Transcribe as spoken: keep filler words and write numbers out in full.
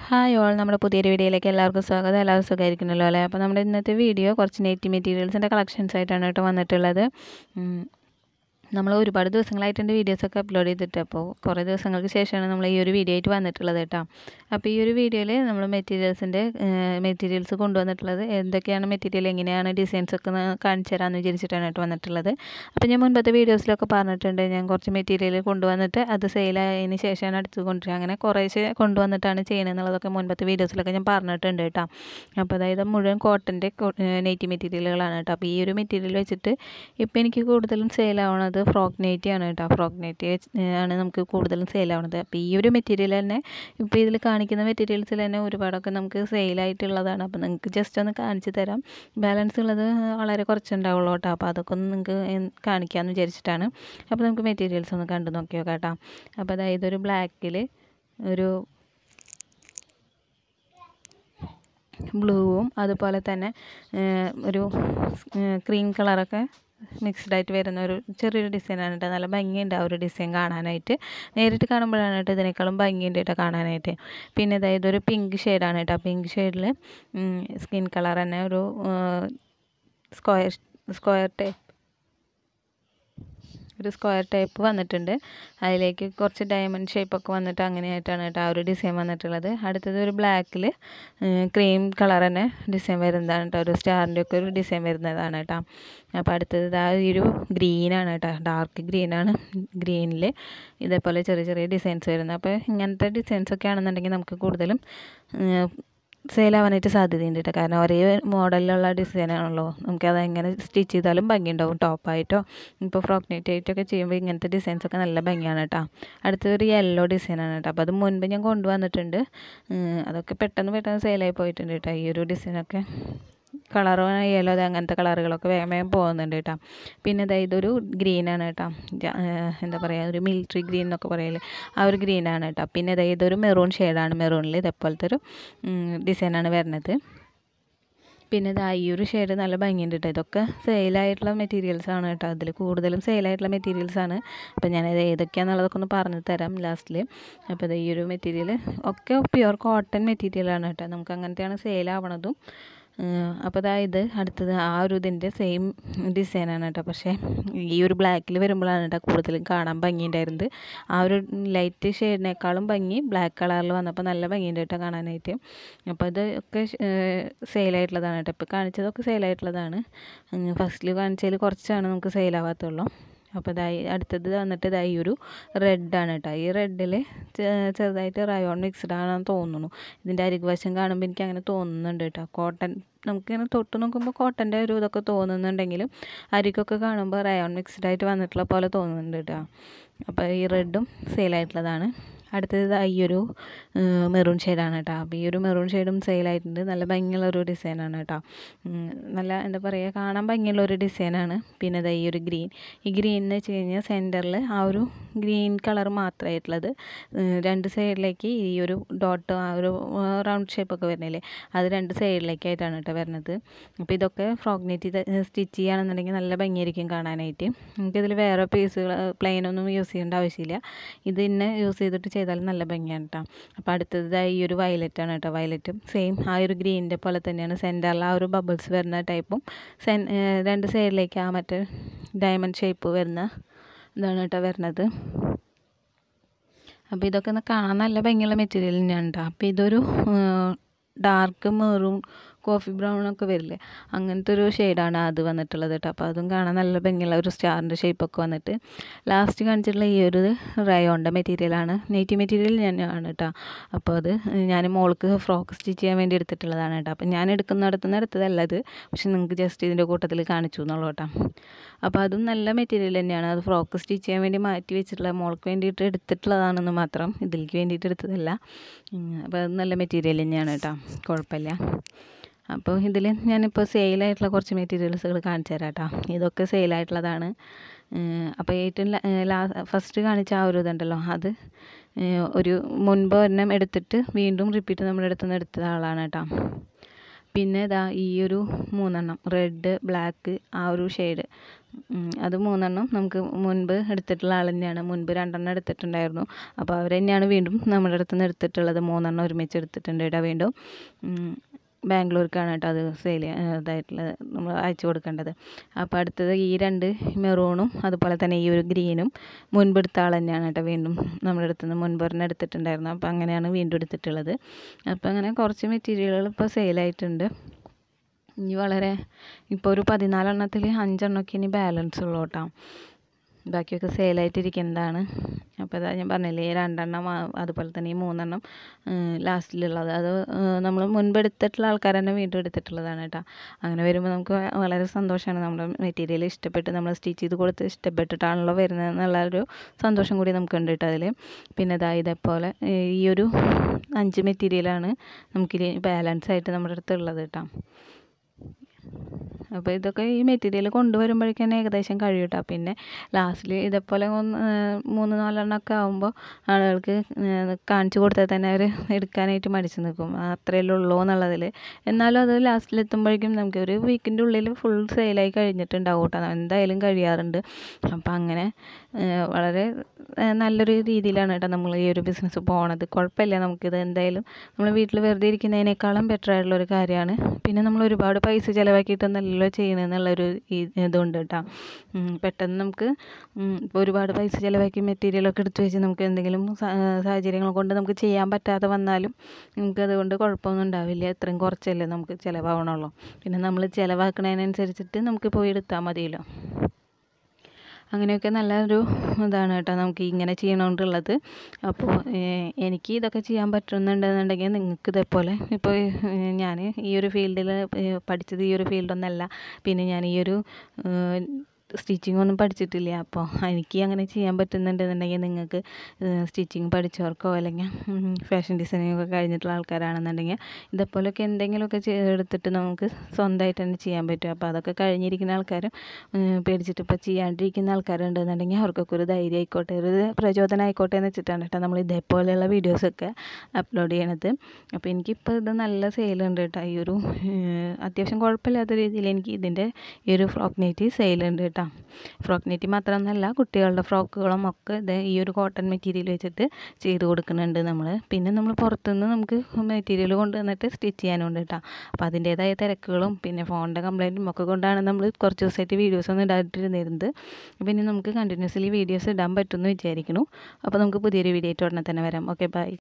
Hi all, നമ്മുടെ പുതിയൊരു വീഡിയോയിലേക്ക് എല്ലാവർക്കും സ്വാഗതം. എല്ലാവരും സുഖമായിരിക്കണല്ലോ അല്ലേ? അപ്പോൾ നമ്മുടെ ഇന്നത്തെ വീഡിയോ കുറച്ച് നെറ്റ് മെറ്റീരിയൽസിൻ്റെ കളക്ഷൻസ് ആയിട്ടാണ് കേട്ടോ വന്നിട്ടുള്ളത്. നമ്മൾ ഒരുപാട് ദിവസങ്ങളായിട്ട് എൻ്റെ വീഡിയോസൊക്കെ അപ്ലോഡ് ചെയ്തിട്ട് അപ്പോൾ കുറേ ദിവസങ്ങൾക്ക് ശേഷമാണ് നമ്മൾ ഈ ഒരു വീഡിയോ ആയിട്ട് വന്നിട്ടുള്ളത് കേട്ടോ. അപ്പോൾ ഈ ഒരു വീഡിയോയിൽ നമ്മൾ മെറ്റീരിയൽസിൻ്റെ മെറ്റീരിയൽസ് കൊണ്ടുവന്നിട്ടുള്ളത് എന്തൊക്കെയാണ് മെറ്റീരിയൽ, എങ്ങനെയാണ് ഡിസൈൻസൊക്കെ കാണിച്ചു തരാമെന്ന് വിചാരിച്ചിട്ടാണ് കേട്ടോ വന്നിട്ടുള്ളത്. അപ്പോൾ ഞാൻ മുൻപത്തെ വീഡിയോസിലൊക്കെ പറഞ്ഞിട്ടുണ്ട്, ഞാൻ കുറച്ച് മെറ്റീരിയൽ കൊണ്ടുവന്നിട്ട് അത് സെയിലായതിന് ശേഷമാണ് അടുത്ത് കൊണ്ടുവരിക, അങ്ങനെ കുറേശ്ശെ കൊണ്ടുവന്നിട്ടാണ് ചെയ്യണമെന്നുള്ളതൊക്കെ മുൻപത്തെ വീഡിയോസിലൊക്കെ ഞാൻ പറഞ്ഞിട്ടുണ്ട് കേട്ടോ. അപ്പോൾ അതായത് മുഴുവൻ കോട്ടൻ്റെ നെറ്റി മെറ്റീരിയലുകളാണ് കേട്ടോ. അപ്പോൾ ഈ ഒരു മെറ്റീരിയൽ വെച്ചിട്ട് ഇപ്പോൾ എനിക്ക് കൂടുതലും സെയിലാവണത് ഫ്രോക്ക് നൈറ്റി ആണ് കേട്ടോ. ഫ്രോക്ക് നൈറ്റി ആണ് നമുക്ക് കൂടുതലും സെയിലാവണത്. അപ്പോൾ ഈ ഒരു മെറ്റീരിയൽ തന്നെ ഇപ്പോൾ ഇതിൽ കാണിക്കുന്ന മെറ്റീരിയൽസിൽ തന്നെ ഒരുപാടൊക്കെ നമുക്ക് സെയിലായിട്ടുള്ളതാണ്. അപ്പോൾ നിങ്ങൾക്ക് ജസ്റ്റ് ഒന്ന് കാണിച്ചു തരാം. ബാലൻസ് ഉള്ളത് വളരെ കുറച്ചുണ്ടാവുള്ളൂ കേട്ടോ. അപ്പോൾ അതൊക്കെ ഒന്ന് നിങ്ങൾക്ക് കാണിക്കാമെന്ന് വിചാരിച്ചിട്ടാണ്. അപ്പോൾ നമുക്ക് മെറ്റീരിയൽസ് ഒന്ന് കണ്ടു നോക്കിയോ കേട്ടോ. അപ്പോൾ അതായത് ഒരു ബ്ലാക്കിൽ ഒരു ബ്ലൂവും അതുപോലെ തന്നെ ഒരു ക്രീം കളറൊക്കെ മിക്സ്ഡ് ആയിട്ട് വരുന്ന ഒരു ചെറിയൊരു ഡിസൈനാണ് കേട്ടോ. നല്ല ഭംഗിയുണ്ട് ആ ഒരു ഡിസൈൻ കാണാനായിട്ട്. നേരിട്ട് കാണുമ്പോഴാണ് കേട്ടോ ഇതിനേക്കാളും ഭംഗിയുണ്ട് കേട്ടോ കാണാനായിട്ട്. പിന്നെ അതായത് ഒരു പിങ്ക് ഷെയ്ഡാണ് കേട്ടോ. പിങ്ക് ഷെയ്ഡിൽ സ്കിൻ കളർ തന്നെ ഒരു സ്ക്വയർ സ്ക്വയർ ടൈപ്പ് ഒരു സ്ക്വയർ ടൈപ്പ് വന്നിട്ടുണ്ട്. അതിലേക്ക് കുറച്ച് ഡയമണ്ട് ഷേപ്പൊക്കെ വന്നിട്ട് അങ്ങനെയായിട്ടാണ് കേട്ടോ ആ ഒരു ഡിസൈൻ വന്നിട്ടുള്ളത്. അടുത്തത് ഒരു ബ്ലാക്കിൽ ക്രീം കളർ തന്നെ ഡിസൈൻ വരുന്നതാണ് കേട്ടോ. ഒരു സ്റ്റാറിൻ്റെ ഒക്കെ ഒരു ഡിസൈൻ വരുന്നതാണ് കേട്ടോ. അപ്പോൾ അടുത്തത് ആ ഒരു ഗ്രീനാണ് കേട്ടോ. ഡാർക്ക് ഗ്രീനാണ്. ഗ്രീനിൽ ഇതേപോലെ ചെറിയ ചെറിയ ഡിസൈൻസ് വരുന്നത്. അപ്പോൾ ഇങ്ങനത്തെ ഡിസൈൻസൊക്കെ ആണെന്നുണ്ടെങ്കിൽ നമുക്ക് കൂടുതലും സെയിലാവാനായിട്ട് സാധ്യതയുണ്ട് കേട്ടോ. കാരണം ഒരേ മോഡലിലുള്ള ഡിസൈനാണല്ലോ, നമുക്കത് എങ്ങനെ സ്റ്റിച്ച് ചെയ്താലും ഭംഗിയുണ്ടാവും. ടോപ്പായിട്ടോ ഇപ്പോൾ ഫ്രോക്ക് നെറ്റ് ആയിട്ടൊക്കെ ചെയ്യുമ്പോൾ ഇങ്ങനത്തെ ഡിസൈൻസൊക്കെ നല്ല ഭംഗിയാണ് കേട്ടോ. അടുത്തൊരു യെല്ലോ ഡിസൈനാണ് കേട്ടോ. അപ്പോൾ അത് മുൻപ് ഞാൻ കൊണ്ടുവന്നിട്ടുണ്ട്. അതൊക്കെ പെട്ടെന്ന് പെട്ടെന്ന് സെയിലായി പോയിട്ടുണ്ട് കേട്ടോ. ഈ ഒരു ഡിസൈനൊക്കെ കളർ യെല്ലോ അത് അങ്ങനത്തെ കളറുകളൊക്കെ വേഗം വേഗം പോകുന്നുണ്ട് കേട്ടോ. പിന്നെ അതായത് ഇതൊരു ഗ്രീനാണ് കേട്ടോ. എന്താ പറയുക, ഒരു മിലിറ്ററി ഗ്രീൻ എന്നൊക്കെ പറയില്ലേ, ആ ഒരു ഗ്രീനാണ് കേട്ടോ. പിന്നെ അതായത് ഇതൊരു മെറൂൺ ഷെയ്ഡാണ്. മെറൂണിൽ ഇതേപോലത്തെ ഒരു ഡിസൈനാണ് വരുന്നത്. പിന്നെ ഇതാ ഈ ഒരു ഷെയ്ഡ് നല്ല ഭംഗിയുണ്ട് കേട്ടോ. ഇതൊക്കെ സെയിലായിട്ടുള്ള മെറ്റീരിയൽസാണ് കേട്ടോ. അതിൽ കൂടുതലും സെയിലായിട്ടുള്ള മെറ്റീരിയൽസാണ്. അപ്പോൾ ഞാനത് ഏതൊക്കെയാണെന്നുള്ളതൊക്കെ ഒന്ന് പറഞ്ഞു തരാം ലാസ്റ്റിൽ. അപ്പോൾ ഇത് ഈ ഒരു മെറ്റീരിയൽ ഒക്കെ പ്യുവർ കോട്ടൺ മെറ്റീരിയലാണ് കേട്ടോ. നമുക്ക് അങ്ങനത്തെയാണ് സെയിലാവണതും. അപ്പോൾ അതായത് അടുത്തത് ആ ഒരു ഇതിൻ്റെ സെയിം ഡിസൈനാണ് കേട്ടോ. പക്ഷേ ഈ ഒരു ബ്ലാക്കിൽ വരുമ്പോഴാണ് കേട്ടോ കൂടുതലും കാണാൻ ഭംഗിയുണ്ടായിരുന്നത്. ആ ഒരു ലൈറ്റ് ഷെയ്ഡിനേക്കാളും ഭംഗി ബ്ലാക്ക് കളറിൽ വന്നപ്പോൾ നല്ല ഭംഗിയുണ്ട് കേട്ടോ കാണാനായിട്ട്. അപ്പോൾ ഇത് ഒക്കെ സെയിലായിട്ടുള്ളതാണ് കേട്ടോ. ഇപ്പോൾ കാണിച്ചതൊക്കെ സെയിലായിട്ടുള്ളതാണ്. ഫസ്റ്റിൽ കാണിച്ചതിൽ കുറച്ചാണ് നമുക്ക് സെയിലാവാത്തുള്ളൂ. അപ്പോൾ ഇതായി അടുത്തത് വന്നിട്ട് ഇതായി ഒരു റെഡാണ് കേട്ടോ. ഈ റെഡിൽ ചെറുതായിട്ട് റയോൺ മിക്സ്ഡ് ആണെന്ന് തോന്നുന്നു. ഇതിൻ്റെ അരികുവശം കാണുമ്പോൾ എനിക്ക് അങ്ങനെ തോന്നുന്നുണ്ട് കേട്ടോ. കോട്ടൺ നമുക്കിങ്ങനെ തൊട്ട് നോക്കുമ്പോൾ കോട്ടൻ്റെ ഒരു ഇതൊക്കെ തോന്നുന്നുണ്ടെങ്കിലും അരികൊക്കെ കാണുമ്പോൾ റയോൺ മിക്സ്ഡ് ആയിട്ട് വന്നിട്ടുള്ള പോലെ തോന്നുന്നുണ്ട് കേട്ടോ. അപ്പോൾ ഈ റെഡും സെയിലായിട്ടുള്ളതാണ്. അടുത്തത് ഈ ഒരു മെറൂൺ ഷെയ്ഡാണ് കേട്ടോ. അപ്പോൾ ഈ ഒരു മെറൂൺ ഷെയ്ഡും സെയിലായിട്ടുണ്ട്. നല്ല ഭംഗിയുള്ള ഒരു ഡിസൈനാണ് കേട്ടോ. നല്ല എന്താ പറയുക, കാണാൻ ഭംഗിയുള്ള ഒരു ഡിസൈനാണ്. പിന്നെ ഇതാ ഈ ഒരു ഗ്രീൻ, ഈ ഗ്രീൻ എന്ന് വെച്ച് കഴിഞ്ഞാൽ സെൻറ്ററിൽ ആ ഒരു ഗ്രീൻ കളർ മാത്രമായിട്ടുള്ളത്, രണ്ട് സൈഡിലേക്ക് ഈ ഒരു ഡോട്ട് ആ ഒരു റൗണ്ട് ഷേപ്പൊക്കെ വരുന്നില്ലേ, അത് രണ്ട് സൈഡിലേക്കായിട്ടാണ് കേട്ടോ വരുന്നത്. അപ്പോൾ ഇതൊക്കെ ഫ്രോക്ക് നെറ്റ് സ്റ്റിച്ച് ചെയ്യുകയാണെന്നുണ്ടെങ്കിൽ നല്ല ഭംഗിയായിരിക്കും കാണാനായിട്ട്. നമുക്കിതിൽ വേറെ പീസുകൾ പ്ലെയിനൊന്നും യൂസ് ചെയ്യേണ്ട ആവശ്യമില്ല. ഇത് തന്നെ യൂസ് ചെയ്തിട്ട് ചെയ്താലും നല്ല ഭംഗിയാണ് കേട്ടോ. അപ്പോൾ അടുത്തതായി ഈ ഒരു വയലറ്റാണ് കേട്ടോ. വയലറ്റും സെയിം ആ ഒരു ഗ്രീനിൻ്റെ പോലെ തന്നെയാണ്. സെൻറ്ററിൽ ആ ഒരു ബബിൾസ് വരുന്ന ടൈപ്പും സെൻ രണ്ട് സൈഡിലേക്ക് ആ മറ്റേ ഡയമണ്ട് ഷേപ്പ് വരുന്ന ഇതാണ് കേട്ടോ വരുന്നത്. അപ്പോൾ ഇതൊക്കെ ഒന്ന് കാണാൻ നല്ല ഭംഗിയുള്ള മെറ്റീരിയൽ തന്നെയാണ് കേട്ടോ. അപ്പോൾ ഇതൊരു ഡാർക്ക് മെറൂൺ കോഫി ബ്രൗൺ ഒക്കെ വരില്ലേ, അങ്ങനത്തെ ഒരു ഷെയ്ഡാണ് അത് വന്നിട്ടുള്ളത് കേട്ടോ. അപ്പോൾ അതും കാണാൻ നല്ല ഭംഗിയുള്ള ഒരു സ്റ്റാറിൻ്റെ ഷേപ്പൊക്കെ വന്നിട്ട്. ലാസ്റ്റ് കാണിച്ചിട്ടുള്ള ഈ ഒരു റയോണിൻ്റെ മെറ്റീരിയലാണ്. നെറ്റി മെറ്റീരിയൽ ഞാനാണ് കേട്ടോ. അപ്പോൾ അത് ഞാൻ മോൾക്ക് ഫ്രോക്ക് സ്റ്റിച്ച് ചെയ്യാൻ വേണ്ടി എടുത്തിട്ടുള്ളതാണ് കേട്ടോ. അപ്പോൾ ഞാൻ എടുക്കുന്നിടത്തുനിന്ന് എടുത്തതല്ല ഇത്, പക്ഷെ നിങ്ങൾക്ക് ജസ്റ്റ് ഇതിൻ്റെ കൂട്ടത്തിൽ കാണിച്ചു എന്നുള്ളൂ കേട്ടോ. അപ്പോൾ അതും നല്ല മെറ്റീരിയൽ തന്നെയാണ്. അത് ഫ്രോക്ക് സ്റ്റിച്ച് ചെയ്യാൻ വേണ്ടി മാറ്റി വെച്ചിട്ടുള്ള മോൾക്ക് വേണ്ടിയിട്ട് എടുത്തിട്ടുള്ളതാണെന്ന് മാത്രം, ഇതിലേക്ക് വേണ്ടിയിട്ട് എടുത്തതല്ല. അപ്പോൾ അത് നല്ല മെറ്റീരിയൽ തന്നെയാണ് കേട്ടോ, കുഴപ്പമില്ല. അപ്പോൾ ഇതിൽ ഞാനിപ്പോൾ സെയിലായിട്ടുള്ള കുറച്ച് മെറ്റീരിയൽസുകൾ കാണിച്ചു തരാം കേട്ടോ. ഇതൊക്കെ സെയിലായിട്ടുള്ളതാണ്. അപ്പോൾ ഏറ്റവും ലാ ഫസ്റ്റ് കാണിച്ച ആ ഒരു ഇതുണ്ടല്ലോ, അത് ഒരു മുൻപ് ഒരെണ്ണം എടുത്തിട്ട് വീണ്ടും റിപ്പീറ്റ് നമ്മുടെ അടുത്ത് നിന്ന് എടുത്ത ആളാണ് കേട്ടോ. പിന്നെ ഇതാ ഈ ഒരു മൂന്നെണ്ണം റെഡ് ബ്ലാക്ക് ആ ഒരു ഷെയ്ഡ് അത് മൂന്നെണ്ണം നമുക്ക് മുൻപ് എടുത്തിട്ടുള്ള ആൾ തന്നെയാണ്. മുൻപ് രണ്ടെണ്ണം എടുത്തിട്ടുണ്ടായിരുന്നു. അപ്പോൾ അവർ തന്നെയാണ് വീണ്ടും നമ്മുടെ അടുത്ത് നിന്ന് എടുത്തിട്ടുള്ളത്. മൂന്നെണ്ണം ഒരുമിച്ച് എടുത്തിട്ടുണ്ട് കേട്ടോ. വീണ്ടും ബാംഗ്ലൂർക്കാണ് കേട്ടോ അത് സെയിൽ ഇതായിട്ടുള്ളത് നമ്മൾ അയച്ചു കൊടുക്കേണ്ടത്. അപ്പോൾ അടുത്തത് ഈ രണ്ട് മെറൂണും അതുപോലെ തന്നെ ഈ ഒരു ഗ്രീനും മുൻപ് എടുത്ത ആൾ തന്നെയാണ് കേട്ടോ. വീണ്ടും നമ്മുടെ അടുത്ത് നിന്ന് മുൻപ് ഒരെണ്ണം എടുത്തിട്ടുണ്ടായിരുന്നു. അപ്പോൾ അങ്ങനെയാണ് വീണ്ടും എടുത്തിട്ടുള്ളത്. അപ്പോൾ അങ്ങനെ കുറച്ച് മെറ്റീരിയലുകൾ ഇപ്പോൾ സെയിലായിട്ടുണ്ട്. ഇനി വളരെ ഇപ്പോൾ ഒരു പതിനാലെണ്ണത്തിൽ അഞ്ചെണ്ണമൊക്കെ ഇനി ബാലൻസ് ഉള്ളൂ കേട്ടോ. ബാക്കിയൊക്കെ സെയിലായിട്ടിരിക്കുന്നതാണ്. അപ്പോൾ അതാ ഞാൻ പറഞ്ഞില്ലേ ഈ രണ്ടെണ്ണം അതുപോലെ തന്നെ ഈ മൂന്നെണ്ണം ലാസ്റ്റിലുള്ളത് അത് നമ്മൾ മുൻപ് എടുത്തിട്ടുള്ള ആൾക്കാർ തന്നെ വീണ്ടും എടുത്തിട്ടുള്ളതാണ് കേട്ടോ. അങ്ങനെ വരുമ്പോൾ നമുക്ക് വളരെ സന്തോഷമാണ്. നമ്മുടെ മെറ്റീരിയൽ ഇഷ്ടപ്പെട്ട് നമ്മൾ സ്റ്റിച്ച് ചെയ്ത് കൊടുത്ത് ഇഷ്ടപ്പെട്ടിട്ടാണല്ലോ വരുന്നത് എന്നുള്ള ഒരു സന്തോഷം കൂടി നമുക്കുണ്ട് കേട്ടോ അതിൽ. പിന്നെ ഇതാ ഇതേപോലെ ഈ ഒരു അഞ്ച് മെറ്റീരിയലാണ് നമുക്കിനി ബാലൻസ് ആയിട്ട് നമ്മുടെ അടുത്തുള്ളത് കേട്ടോ. അപ്പോൾ ഇതൊക്കെ ഈ മെറ്റീരിയൽ കൊണ്ടുവരുമ്പോഴേക്കും തന്നെ ഏകദേശം കഴിയും കേട്ടോ. പിന്നെ ലാസ്റ്റിൽ ഇതേപോലെ ഒന്ന് മൂന്ന് നാലെണ്ണമൊക്കെ ആകുമ്പോൾ ആളുകൾക്ക് കാണിച്ചു കൊടുത്താൽ തന്നെ അവർ എടുക്കാനായിട്ട് മടിച്ച് നിൽക്കും. അത്രയല്ലേ ഉള്ളൂ എന്നുള്ളതിൽ. എന്നാലും അത് ലാസ്റ്റിലെത്തുമ്പോഴേക്കും നമുക്ക് ഒരു വീക്കിൻ്റെ ഉള്ളിൽ ഫുൾ സെയിലായി കഴിഞ്ഞിട്ടുണ്ടാവും കേട്ടോ. എന്തായാലും കഴിയാറുണ്ട്. അപ്പം അങ്ങനെ വളരെ നല്ലൊരു രീതിയിലാണ് കേട്ടോ നമ്മൾ ഈ ഒരു ബിസിനസ് പോണത്. കുഴപ്പമില്ല, നമുക്കിത് എന്തായാലും നമ്മൾ വീട്ടിൽ വെറുതെ ഇരിക്കുന്നതിനേക്കാളും ബെറ്റർ ആയിട്ടുള്ളൊരു കാര്യമാണ്. പിന്നെ നമ്മൾ ഒരുപാട് പൈസ ചിലവാക്കിയിട്ടൊന്നല്ലോ ചെയ്യണമെന്നുള്ളൊരു ഇതുണ്ട് കേട്ടോ. പെട്ടെന്ന് നമുക്ക് ഇപ്പോൾ ഒരുപാട് പൈസ ചിലവാക്കി മെറ്റീരിയലൊക്കെ എടുത്ത് വെച്ച് നമുക്ക് എന്തെങ്കിലും സാഹചര്യങ്ങൾ കൊണ്ട് നമുക്ക് ചെയ്യാൻ പറ്റാതെ വന്നാലും നമുക്കതുകൊണ്ട് കുഴപ്പമൊന്നും ഉണ്ടാവില്ല. എത്രയും കുറച്ചല്ലേ നമുക്ക് ചിലവാകണുള്ളൂ. പിന്നെ നമ്മൾ ചിലവാക്കണതിനനുസരിച്ചിട്ട് നമുക്ക് പോയി എടുത്താൽ മതിയല്ലോ. അങ്ങനെയൊക്കെ നല്ലൊരു ഇതാണ് കേട്ടോ നമുക്ക് ഇങ്ങനെ ചെയ്യണോണ്ടുള്ളത്. അപ്പോൾ എനിക്ക് ഇതൊക്കെ ചെയ്യാൻ പറ്റുന്നുണ്ടെന്നുണ്ടെങ്കിൽ നിങ്ങൾക്ക് ഇതേപോലെ ഇപ്പോൾ ഞാൻ ഈ ഒരു ഫീൽഡിൽ പഠിച്ചത് ഈ ഒരു ഫീൽഡൊന്നല്ല. പിന്നെ ഞാൻ ഈ ഒരു സ്റ്റിച്ചിങ് ഒന്നും പഠിച്ചിട്ടില്ല. അപ്പോൾ എനിക്ക് അങ്ങനെ ചെയ്യാൻ പറ്റുന്നുണ്ടെന്നുണ്ടെങ്കിൽ നിങ്ങൾക്ക് സ്റ്റിച്ചിങ് പഠിച്ചവർക്കോ അല്ലെങ്കിൽ ഫാഷൻ ഡിസൈനിങ് ഒക്കെ കഴിഞ്ഞിട്ടുള്ള ആൾക്കാരാണെന്നുണ്ടെങ്കിൽ ഇതേപോലെയൊക്കെ എന്തെങ്കിലുമൊക്കെ എടുത്തിട്ട് നമുക്ക് സ്വന്തമായിട്ട് തന്നെ ചെയ്യാൻ പറ്റും. അപ്പോൾ അതൊക്കെ കഴിഞ്ഞിരിക്കുന്ന ആൾക്കാരും പേടിച്ചിട്ട് ഇപ്പോൾ ചെയ്യാണ്ടിരിക്കുന്ന ആൾക്കാരുണ്ടെന്നുണ്ടെങ്കിൽ അവർക്കൊക്കെ ഒരു ധൈര്യം ആയിക്കോട്ടെ, ഒരു പ്രചോദനം ആയിക്കോട്ടെ എന്ന് വെച്ചിട്ടാണ് കേട്ടോ നമ്മൾ ഇതേപോലെയുള്ള വീഡിയോസൊക്കെ അപ്ലോഡ് ചെയ്യണത്. അപ്പോൾ എനിക്കിപ്പോൾ ഇത് നല്ല സെയിലുണ്ട് കേട്ടോ. ഈ ഒരു അത്യാവശ്യം കുഴപ്പമില്ലാത്ത രീതിയിൽ എനിക്ക് ഇതിൻ്റെ ഈ ഒരു ഫ്രോക്ക് നൈറ്റി സെയിലുണ്ട് കേട്ടോ. ഫ്രോക്ക് നൈറ്റി മാത്രമൊന്നുമല്ല, കുട്ടികളുടെ ഫ്രോക്കുകളും ഒക്കെ ഇത് ഈ ഒരു കോട്ടൺ മെറ്റീരിയൽ വെച്ചിട്ട് ചെയ്ത് കൊടുക്കുന്നുണ്ട് നമ്മൾ. പിന്നെ നമ്മൾ പുറത്തുനിന്ന് നമുക്ക് മെറ്റീരിയൽ കൊണ്ടുവന്നിട്ട് സ്റ്റിച്ച് ചെയ്യാനുണ്ട് കേട്ടോ. അപ്പോൾ അതിൻ്റേതായ തിരക്കുകളും പിന്നെ ഫോണിൻ്റെ കംപ്ലൈൻറ്റും ഒക്കെ കൊണ്ടാണ് നമ്മൾ കുറച്ച് ദിവസമായിട്ട് വീഡിയോസ് ഒന്നും ഇടാതിരുന്നിരുന്നത്. പിന്നെ നമുക്ക് കണ്ടിന്യൂസ്ലി വീഡിയോസ് ഇടാൻ പറ്റുമെന്ന് വിചാരിക്കുന്നു. അപ്പോൾ നമുക്ക് പുതിയൊരു വീഡിയോ ആയിട്ട് ഉടനെ തന്നെ വരാം. Okay, by.